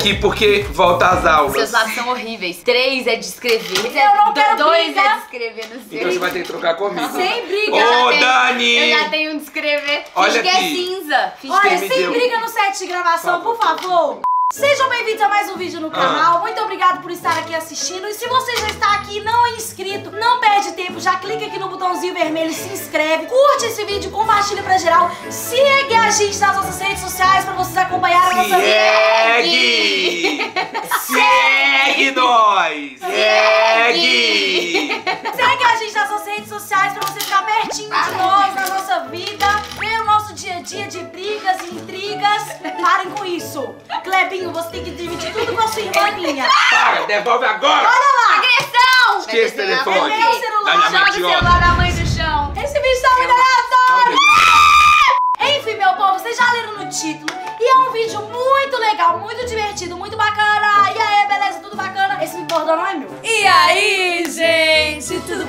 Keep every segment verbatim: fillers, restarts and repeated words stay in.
aqui porque volta às aulas. Seus lábios são horríveis. Três é de escrever. Eu não quero Dois briga. é de escrever no seu. Então você vai ter que trocar comigo. Sem briga. Ô, tenho, Dani! Eu já tenho um de escrever. Olha Finge que é aqui. cinza. Finge Olha, que é me sem deu. briga no set de gravação, por favor. Sejam bem-vindos a mais um vídeo no canal. Muito obrigado por estar aqui assistindo. E se você já está aqui e não é inscrito, não perde tempo, já clica aqui no botãozinho vermelho e se inscreve. Curte esse vídeo, compartilha pra geral. Segue a gente nas nossas redes sociais pra vocês acompanharem a nossa Segue! Segue nós! Segue! Segue a gente nas nossas redes sociais pra você ficar pertinho de nós, da nossa vida, ver o nosso dia a dia de brigas e intrigas. Parem com isso. Clebinho, você tem que dividir tudo com a sua irmã minha. Para, devolve agora! Olha lá! Agressão! Esqueça o telefone. É meu celular. Dá na Joga o mandioca. celular da mãe do chão. Esse vídeo tá muito aleatório! Enfim, meu povo, vocês já leram no título. E é um vídeo muito legal, muito divertido, muito bacana. E aí, beleza? Tudo bacana? Esse bordão não é meu. E aí, gente, tudo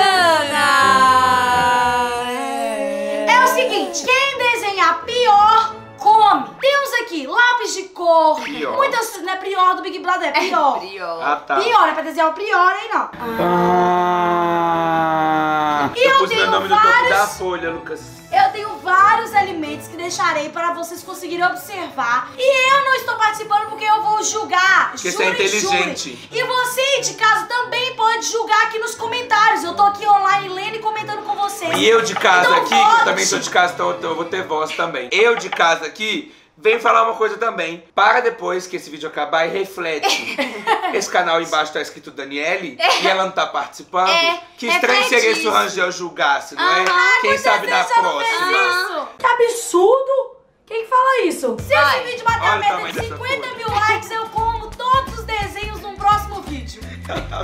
bacana? É o seguinte, quem desenhar pior, come. Temos aqui lápis de cor. Prior. Muitas, não é prior do Big Brother, é pior. Prior. Ah, tá. Pior, é pra desenhar o prior, hein, não. Ah. E eu pus meu tenho nome no topo vários- da folha, Lucas. Eu tenho vários alimentos que deixarei para vocês conseguirem observar. E eu não estou participando porque eu vou julgar. Porque Júri, você é inteligente. júri. E você de casa também pode julgar aqui nos comentários. Eu tô aqui online lendo e comentando com vocês. E eu de casa Então aqui, que eu vote. também sou de casa, então eu vou ter voz também. Eu de casa aqui, venho falar uma coisa também. Para depois que esse vídeo acabar e reflete. Esse canal embaixo tá escrito Daniele e ela não tá participando. É, Que estranho reflete seria se o isso. Rangel julgasse, não é? Aham, Quem sabe na você já não fez próxima. isso? Que absurdo! Quem que fala isso? Se esse vídeo bater Olha a o meta tamanho de dessa cinquenta folha. mil likes, eu como todos os desenhos num próximo vídeo. Ela tá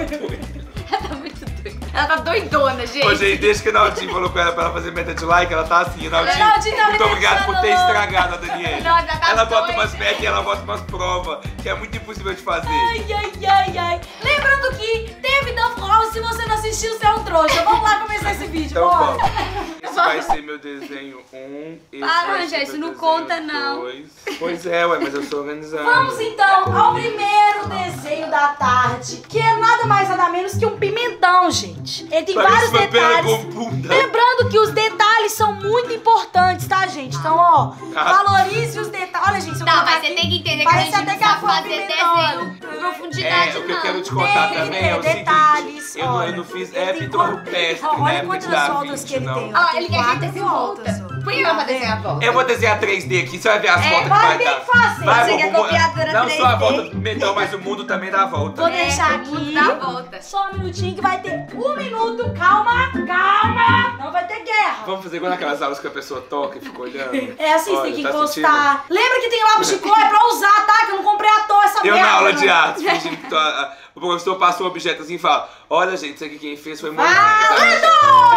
muito doida. Ela tá doidona, gente. Ô, gente, desde que o Naldinho falou com ela pra ela fazer meta de like, ela tá assim, Naldinho. Naldinho tá me Muito obrigado por ter deixando estragado a Daniele. Não, já tá Ela bota doida. umas metas e ela bota umas provas, que é muito impossível de fazer. Ai, ai, ai, ai. Lembrando que teve Duff House, se você não assistiu, você é um trouxa. Vamos lá começar esse vídeo, Então bora. vamos. Esse vai ser meu desenho um, esse Para, vai ser Rangel, meu isso não desenho conta, não. dois. Pois é, ué, mas eu sou organizado. Vamos então ao primeiro desenho da tarde, que é nada mais nada menos que um pimentão, gente. Ele tem Parece vários uma pera detalhes. com bunda. Lembrando que os detalhes são muito importantes, tá, gente? Então, ó, Ah. valorize os detalhes. Olha, gente, se eu Tá, colocar mas você aqui, tem que entender que a parece gente até não que a sabe flor fazer pimentão, desenho com profundidade, É, o que eu não. quero te contar Tem, também tem é o detalhes, seguinte. Eu, não- olha. eu não fiz Ele é tem pintura quanto- rupestre, Olha na época de quantas Da voltas que Vinci, ele não. tem. Ah, Tem ele quer que a quatro gente desenhe voltas, volta. ó. Põe ela pra desenhar a volta. Eu vou desenhar três D aqui, você vai ver as É, voltas vai que vai ter dar. que fazer. Vai, Você vou- quer vou- copiar toda Não só a três D? volta do pimentão, mas o mundo também dá a volta. Vou deixar É, aqui. dá a volta. Só um minutinho que vai ter um minuto. Calma, calma. Não vai ter guerra. Vamos fazer igual naquelas aulas que a pessoa toca e fica olhando. É assim, você Olha, tem que tá encostar. Lembra que tem lápis de cor? É pra usar, tá? Que eu não comprei à toa essa Eu merda. na aula de não. artes, fingindo que tô, a- o professor passa um objeto assim e fala: olha, gente, isso aqui quem fez foi muito. Valendo!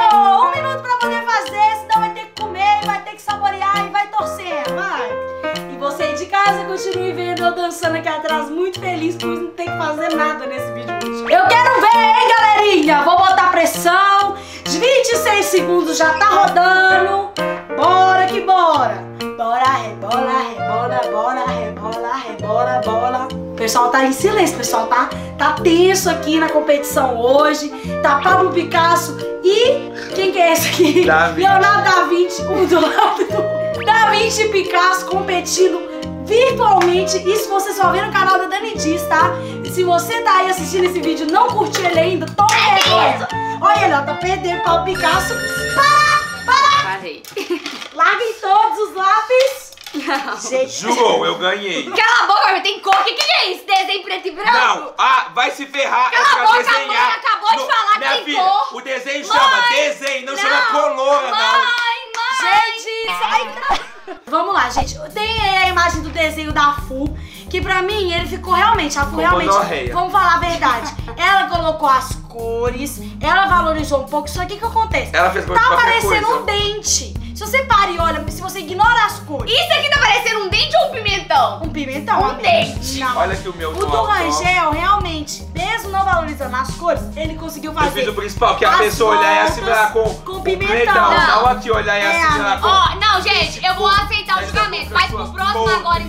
Um minuto pra poder fazer, senão vai ter que comer, vai ter que saborear e vai torcer, vai. E você aí de casa continue vendo eu dançando aqui atrás, muito feliz por não ter que fazer nada nesse vídeo hoje. Eu quero ver, hein, galerinha? Vou botar pressão. vinte e seis segundos já tá rodando. Bora que bora. Bora, rebola, rebola, bora, rebola, rebola, bola. O pessoal tá em silêncio, o pessoal tá, tá tenso aqui na competição hoje. Tá Pablo Picasso e... Quem que é esse aqui? Da Vinci. Leonardo da Vinci, um do lado do... Da Vinci e Picasso competindo virtualmente. Isso você só vê no canal da Dani Diz, tá? E se você tá aí assistindo esse vídeo e não curtiu ele ainda, toma vergonha. Olha ele, ó, tá perdendo para o Picasso. Para, para! Parei. Larguem todos os lápis. Não. Gente, Jurou, eu ganhei. Cala a boca, tem cor. O que, que é isso? Desenho preto e branco? Não, ah, vai se ferrar. Cala é a pra boca, desenhar. a mãe acabou de No- falar que minha tem filha, cor. o desenho Mãe, chama desenho, não, chama não. colora, não. Mãe, mãe. gente, sai. Vamos lá, gente. Tem a imagem do desenho da Fu, que pra mim ele ficou realmente, a Fu Com realmente, gonorreia. vamos falar a verdade. Ela colocou as cores, ela valorizou um pouco, só que o que acontece? Ela fez Tá qualquer parecendo coisa. um dente. Se você para e olha, se você ignora as cores. Isso aqui tá parecendo um dente ou um pimentão? Um pimentão, Um amiga. dente. Não. Olha aqui o meu O no do alto, ó. Rangel, realmente, mesmo não valorizando as cores, ele conseguiu Eu fazer. fiz o principal, que a as pessoa olhar e voltas assimilar com, com o pimentão. Não, Não. não aqui olhar e É, assimilar com... Ó, não, gente, eu vou aceitar o Essa julgamento. é Mas pro pessoas próximo boas. agora, então, pro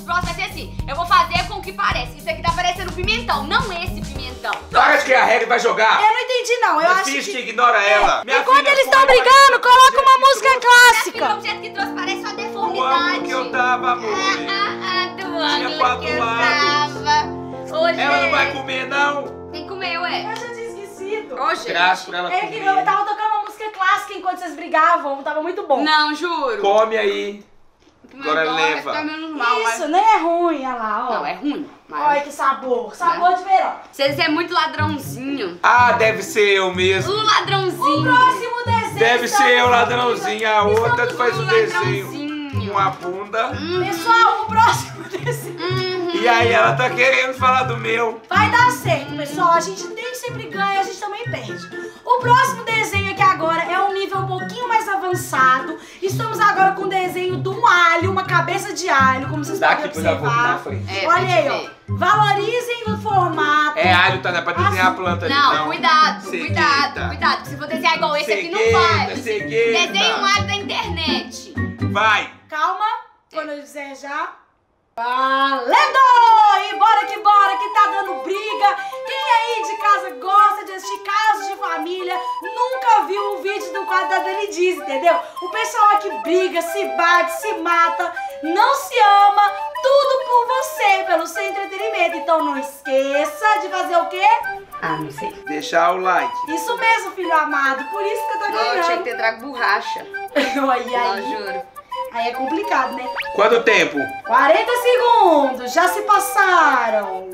próximos vai ser assim. Eu vou fazer com o que parece. Isso aqui tá parecendo pimentão, não esse pimentão. Para de criar regra e vai jogar. Eu não entendi, não. Eu acho Fiz que... que ignora ela. Minha Enquanto filha eles foi estão brigando, parecida coloca do uma jeito que música trouxe. clássica. O objeto que trouxe parece uma O deformidade. ângulo que eu tava, amor. Ah, ah, ah, do Tinha ângulo quatro que eu lados. tava. Hoje Ela não vai comer, não. Tem que comer, ué. Eu já tinha esquecido. Ô, gente. Graças pra ela É que eu comer. tava tocando uma música clássica enquanto vocês brigavam. Tava muito bom. Não, juro. Come aí. Agora Agora leva. Tá menos mal, Isso, mas... nem é ruim. Olha lá, ó. Não, é ruim. Mas... Olha que sabor. Sabor de verão. Vocês é muito ladrãozinho. Ah, deve ser eu mesmo. O ladrãozinho. O próximo desenho. Deve estamos ser eu, aqui. ladrãozinho. A outra Tudo faz o desenho ladrãozinho. com a bunda. Pessoal, o próximo desenho. Uhum. E aí ela tá querendo falar do meu. Vai dar certo, pessoal. A gente nem sempre ganha, a gente também perde. O próximo desenho aqui agora é um nível um pouquinho mais avançado. Estamos agora com o desenho de um alho, uma cabeça de alho, como vocês Daqui podem por favor, na observar. frente. É, Olha pra gente aí, ó. ver. Valorizem o formato. É alho, tá? Não é pra desenhar a planta ali, Não, não. cuidado, Cegueta. cuidado, cuidado. Porque se for desenhar igual esse aqui, não vai. Cegueta, cegueta. Desenha um alho da internet. Vai. Calma, quando eu dizer já. Valendo! E bora que bora, que tá dando briga. Quem aí de casa gosta de assistir Casos de Família, nunca viu o vídeo do quadro da Dani Diz, entendeu? O pessoal aqui briga, se bate, se mata, não se ama, tudo por você, pelo seu entretenimento. Então não esqueça de fazer o quê? Ah, não sei. Deixar o like. Isso mesmo, filho amado, por isso que eu tô Não, eu tinha que ganhando. ter trago borracha. Aí, Não, aí, juro. aí é complicado, né? Quanto tempo? quarenta segundos, já se passaram.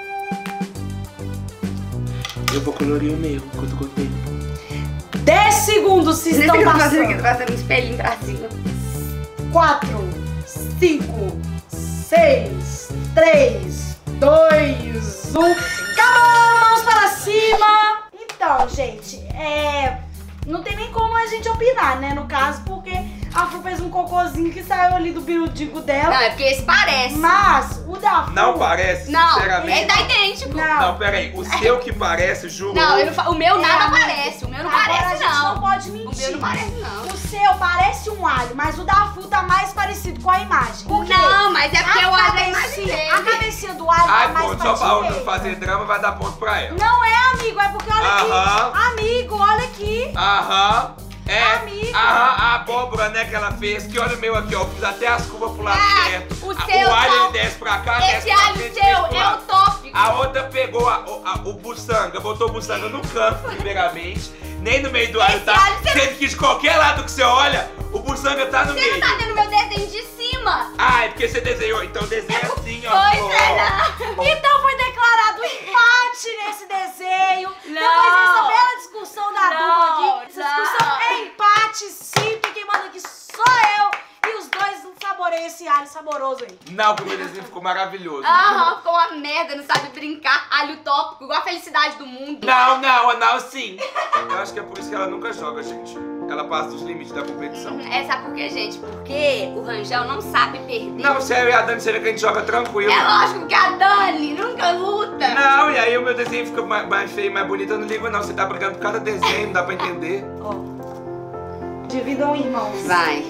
Eu vou colorir o meu. Quanto quanto tempo? dez segundos se Você estão tá fazendo aqui, passando. tá fazendo um espelhinho pra cima. quatro, cinco, seis, três, dois, um. Acabou! Mãos para cima! Então, gente, é... não tem nem como a gente opinar, né? No caso, porque a Fu fez um cocôzinho que saiu ali do birudigo Não, dela. é porque esse parece. Mas o da Fu... Não parece, Não, sinceramente. ele tá idêntico. Não. Não, peraí. O seu que parece, juro. Não, eu não fa- o meu nada amigo. parece. O meu não Agora parece, a gente não não. pode O mentir. meu não parece, não. O seu parece um alho, mas o da Fu tá mais parecido com a imagem. Por quê? Não, mas é porque a eu olho a cabecinha, imagem a dele. cabecinha do alho Ai, tá mais pô, pra só pra não direita. fazer drama, vai dar ponto pra ela. Não é, amigo, é porque olha Aham. aqui. Amigo, olha aqui. Aham. É. Amigo. Aham, a abóbora, né, que ela fez. Que olha o meu aqui, ó. Fiz até as curvas pro lado Ah, certo. o A- seu o alho, tá- ele desce pra cá, desce Esse pra alho frente, seu desce pro é o lado. tópico. A outra pegou a- o, a- o buçanga, botou o buçanga no canto, primeiramente. Nem no meio do alho, Esse tá? alho você- Sendo que de qualquer lado que você olha, o buçanga tá no Você meio. não tá vendo meu desenho de cima? Ah, é porque você desenhou. Então desenha assim, ó. Pois ó. é, não. Então foi declarado empate nesse desenho. Não. Depois dessa bela discussão da Não, dupla aqui. Essa não. discussão é empate, sim, porque quem manda aqui sou eu. E os dois não saboreiam esse alho saboroso aí. Não, porque o desenho ficou maravilhoso. Aham, ficou uma merda, não sabe brincar. Alho tópico, igual a felicidade do mundo. Não, não, não, sim. Eu acho que é por isso que ela nunca joga, gente. Ela passa dos limites da competição. É, sabe por quê, gente? Porque o Rangel não sabe perder. Não, sério, e a Dani, você vê que a gente joga tranquilo. É lógico que a Dani nunca luta. Não, e aí o meu desenho fica mais, mais feio, mais bonito. Eu não ligo, não. Você tá brigando por cada desenho, não dá pra entender. Ó. Dividam irmãos. Vai.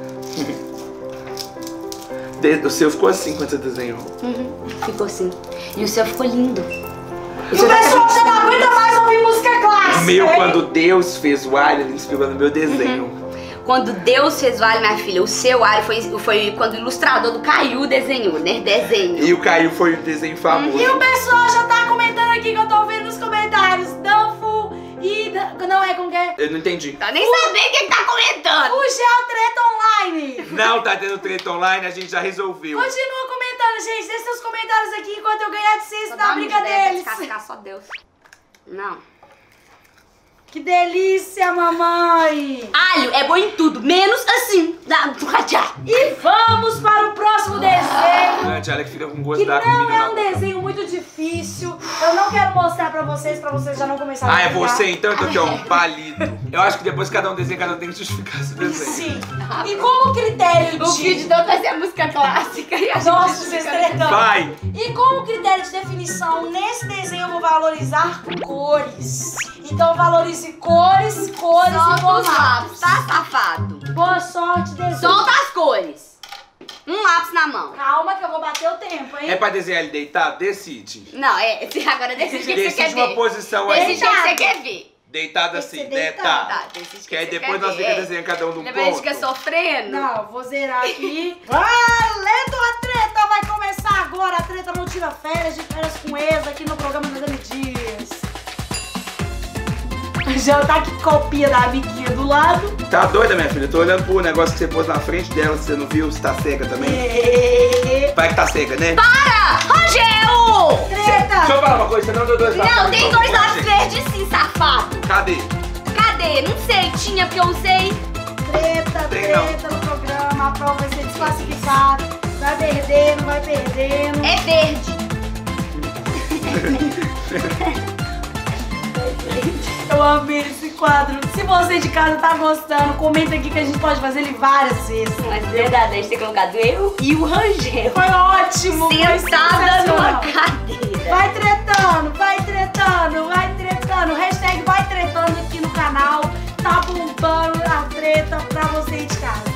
De- O seu ficou assim quando você desenhou. Uhum, ficou assim. E o seu ficou lindo. E o pessoal já não aguenta mais ouvir música clássica. O meu, hein? quando Deus fez o alho, ele inspirou no meu desenho. Quando Deus fez o alho, minha filha, o seu alho foi, foi quando o ilustrador do Caiu desenhou, né? Desenho. E o Caio foi o desenho famoso. E o pessoal já tá comentando aqui que eu tô vendo nos comentários. Danfo e... Dan- Não é como que é? Eu não entendi. Tá nem sabendo quem tá comentando. O Geo Treta Online. Não tá tendo treta online, a gente já resolveu. Continua comentando, gente. Deixa seus comentários aqui enquanto eu ganhar de vocês Só na dá briga uma ideia pra deles. descascar só Deus. Não. Que delícia, mamãe. Alho é bom em tudo, menos assim. Da... E vamos para o próximo desenho. A tia Alex fica com gosto Que da não comida é na um boca. desenho muito difícil. Eu não quero mostrar pra vocês, pra vocês já não começarem Ah, a é brigar. você então? Então aqui, ó, um palito. Eu acho que depois que cada um desenha, cada um tem que justificar esse desenho. Sim. E como critério O de... vídeo deu vai ser música clássica e a gente Nossa, fica- vocês tretando. Vai! E como critério de definição, nesse desenho eu vou valorizar cores. Então valorize cores, cores e Solta os formatos. lápis, tá, safado? Boa sorte, desenho. Solta as cores. Um lápis na mão. Calma que eu vou bater o tempo, hein? É pra desenhar ele deitado? Decide. Não, é. Agora decide o que você quer Decide ver. uma posição aí. Decide o que você quer ver. Deitado Tem que assim, ser deitado. deitado. Tá, decide o Que aí você depois quer nós ver. ficamos desenhando cada um do Depois a gente ponto. fica sofrendo. Não, vou zerar aqui. Valendo a treta! Vai começar agora. A treta não tira férias, de férias com ex aqui no programa da Dani Dias. Já tá aqui copia da amiguinha do lado. Tá doida, minha filha? Eu tô olhando pro negócio que você pôs na frente dela, você não viu? Você tá cega também? E... Vai que tá cega, né? Para! Rogério! Treta! Deixa eu falar uma coisa, você não deu dois lápis. Não, tem dois lápis verdes sim, safado. Cadê? Cadê? Não sei. Tinha porque eu não sei. Treta, Tem treta no programa. A prova vai ser desclassificada. Vai perdendo, vai perdendo. É verde. Eu amei esse quadro. Se você de casa tá gostando, comenta aqui que a gente pode fazer ele várias vezes. Mas verdade, a gente tem colocado eu e o Rogério. Foi ótimo. foi Sentada numa sensacional. cadeira. Vai tretando, vai tretando, vai tretando. Hashtag vai tretando aqui no canal. Tá bombando a treta pra você de casa.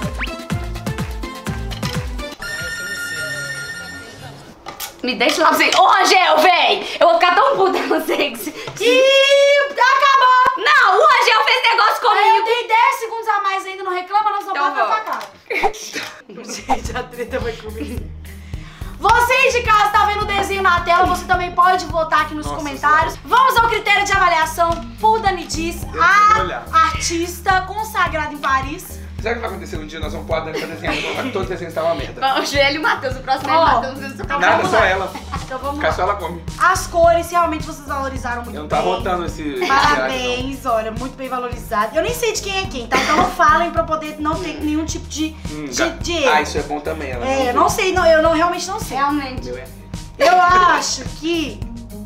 Me deixa lá pra você. Ô, Rogério, véi! Eu vou ficar tão puta com você. Ih, acabou! Não, o Rogério fez negócio Aí eu comigo. dei dez segundos a mais ainda, não reclama, não, senão Então bota na vou. tua cara. Gente, a treta vai começar. Vocês de casa tá vendo o desenho na tela, você também pode votar aqui nos Nossa comentários. Vamos ao critério de avaliação por Dani Dias, vou a olhar. artista consagrada em Paris. Sabe o que vai acontecer um dia? Nós vamos pôr a Dani pra desenhar, todos os desenhos estavam uma merda. O Joelho e o Matheus, o próximo é Ó, o Matheus. eu sou então Nada, vamos só lá. ela. Então vamos Fica lá. só ela come. As cores, realmente vocês valorizaram muito Eu não bem. tá rotando esse... Parabéns, olha, muito bem valorizado. Eu nem sei de quem é quem, tá? Então não falem pra eu poder não ter nenhum tipo de, Hum, de, ga- de erro. Ah, isso é bom também. Ela É, eu não sei, não, eu não, realmente não sei. Realmente. Meu é. Eu acho que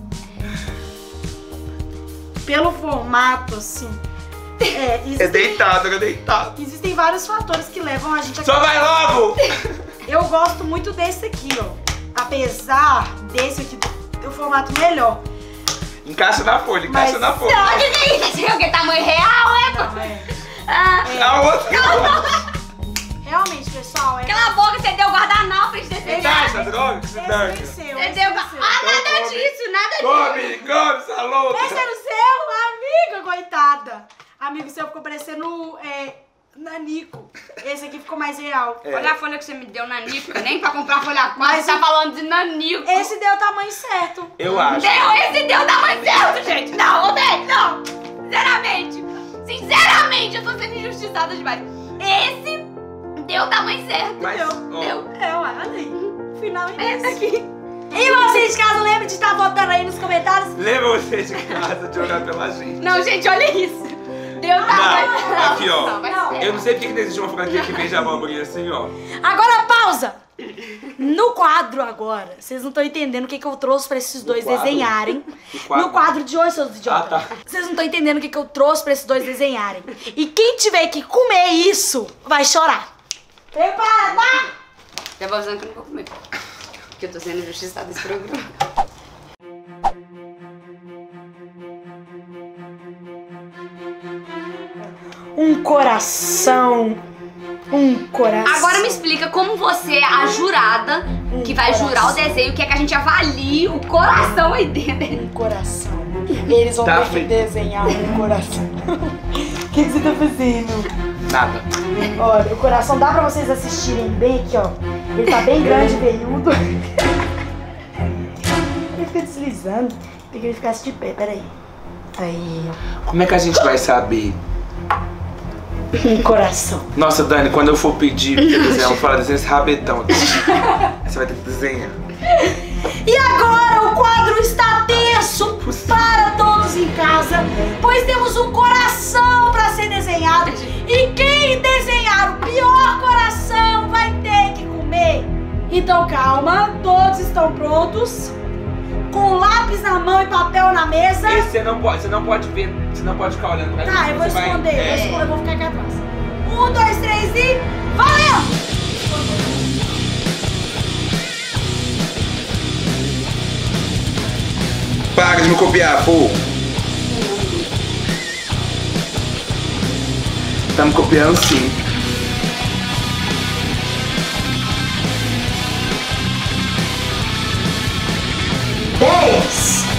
pelo formato, assim, é, É existem, deitado, é deitado. existem vários fatores que levam a gente a... Só vai logo! Eu gosto muito desse aqui, ó. Apesar desse aqui ter o formato melhor. Encaixa na folha, encaixa Mas- na folha. Não, que que é isso? Você viu que é tamanho real, é? pô? Não, é. Ah, A outra. Realmente, pessoal, é... cala a boca, você deu guardanapo pra gente desenhar. Encaixa, droga, que se Esse dane. foi seu, Você esse deu... foi seu. Ah, nada Então come. disso, nada disso. Come, come, essa louca. Esse era o seu, amiga, coitada. Amigo seu ficou parecendo é, Nanico. Esse aqui ficou mais real. É. Olha a folha que você me deu, Nanico. Nem pra comprar folha quatro, Mas você tá o- falando de Nanico. Esse deu o tamanho certo. Eu acho. Deu, esse deu tamanho certo, gente. Não, Roberto, não. Sinceramente. Sinceramente, eu tô sendo injustiçada demais. Esse deu o tamanho certo. Mas, deu, ó, deu. É, ué, olha aí. Final é Esse esse. aqui. E vocês de casa, lembre de estar votando aí nos comentários. Lembra você de casa de olhar pela gente. Não, gente, olha isso. Deu o tamanho. Não, aqui, ó. Não, vai Não. ser. Eu não sei porque que não existe uma franquia que vende abóbora assim, ó. Agora pausa. No quadro agora, vocês não estão entendendo o que, que eu trouxe pra esses dois quadro? desenharem. No quadro? No quadro de hoje, seus idiotas. Ah, tá. Vocês não estão entendendo o que, que eu trouxe pra esses dois desenharem. E quem tiver que comer isso, vai chorar. Prepara, tá? Já vou avisando que eu não vou comer. Porque eu tô sendo injustiçada nesse programa. Um coração. Um coração. Agora me explica como você, a jurada, que vai jurar o desenho, quer que a gente avalie o coração aí dentro. Um coração. Eles vão Tá ter que feito. desenhar um coração. O que, que você tá fazendo? Nada. Olha, o coração dá pra vocês assistirem bem aqui, ó. Ele tá bem grande, veiudo. Ele fica deslizando. Tem que ele ficasse de pé, peraí. Aí, Como é que a gente vai saber? ó. Um coração. Nossa, Dani, quando eu for pedir pra você desenhar, eu vou falar, desenha esse rabetão aqui. Você vai ter que desenhar. E agora o quadro está tenso para todos em casa, pois temos um coração para ser desenhado. E quem desenhar o pior coração vai ter que comer. Então calma, todos estão prontos? Com lápis na mão e papel na mesa. Esse você não pode, você não pode ver, você não pode ficar olhando pra Tá, gente, eu vou você vai- esconder, eu vou é. esconder, eu vou ficar aqui atrás. Um, dois, três e... valendo! Para de me copiar, pô. Tá me copiando sim.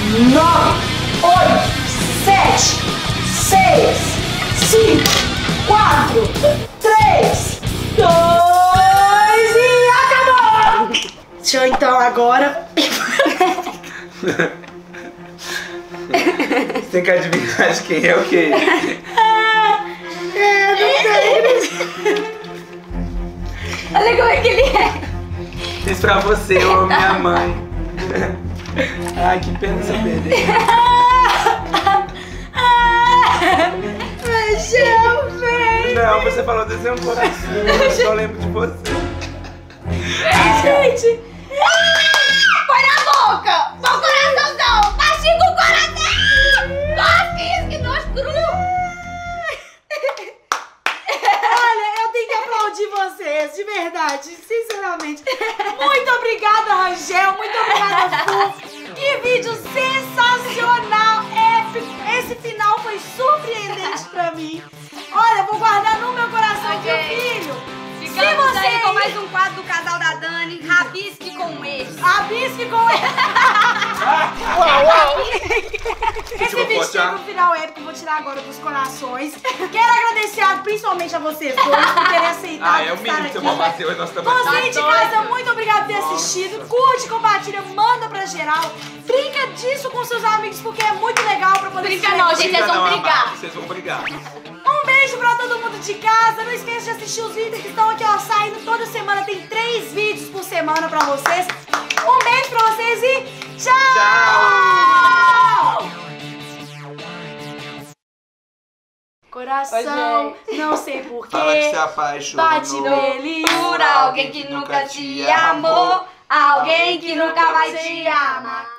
nove, oito, sete, seis, cinco, quatro, três, dois e acabou! Deixa eu então agora. Você tem que adivinhar de quem é o quê? É, não sei. Olha como é que ele é. Fiz pra você, eu amo minha mãe. Ai, que pena você perder. Feijão, velho. Não, você falou desenho um coração. Eu só lembro de você. Gente. Põe na boca. Põe o coraçãozão. Mastiga o coração. Nossa, que isso, que nojo cru. Olha, eu tenho que aplaudir vocês, de verdade, sinceramente. Muito obrigada, Rangel. Muito obrigada, Fu. Que vídeo sensacional, épico. Esse final foi surpreendente pra mim. Olha, vou guardar no meu coração, Ok. meu filho. Ficamos você- aí com mais um quadro do casal da Dani, Rabisque com o ex. Abisque com ele. Esse vou vídeo botar. teve um final épico, vou tirar agora dos corações. Quero agradecer a- principalmente a vocês dois por terem aceitado Ah, é o estar mínimo que aqui. você bateu e nós também. Você de Tá casa, doido. muito obrigado por ter assistido. Curte, compartilha, manda pra geral. Brinca disso com seus amigos, porque é muito legal pra poder Brinca se não, divertir. gente, vocês vão Não, brigar. amado, Vocês vão brigar. Um beijo pra todo mundo de casa. Não esqueça de assistir os vídeos que estão aqui, ó, saindo toda semana. Tem três vídeos por semana pra vocês. Um beijo pra vocês e tchau! Tchau! Coração, não sei porquê. Fala que se apaixonou. Bate nele. Por alguém que nunca te amou, alguém que nunca vai te amar.